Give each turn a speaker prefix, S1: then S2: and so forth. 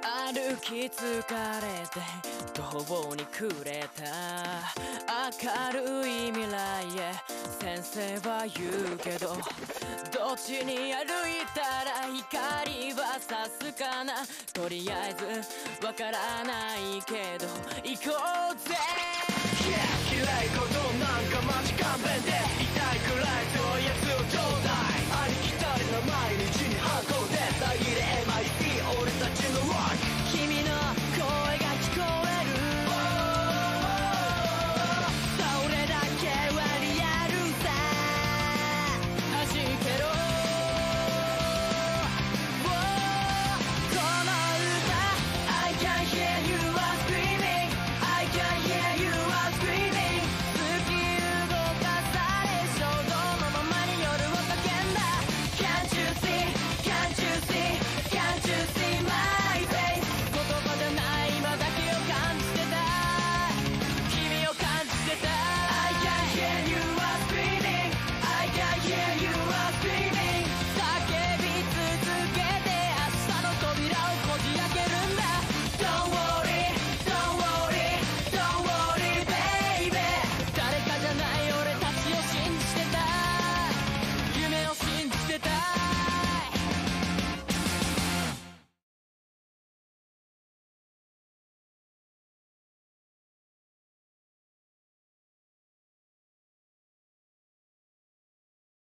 S1: 歩き疲れて途方に暮れた明るい未来へ先生は言うけど、どっちに歩いたら光は差すかな。とりあえずわからないけど行こうぜ。嫌いことなんかマジ勘弁で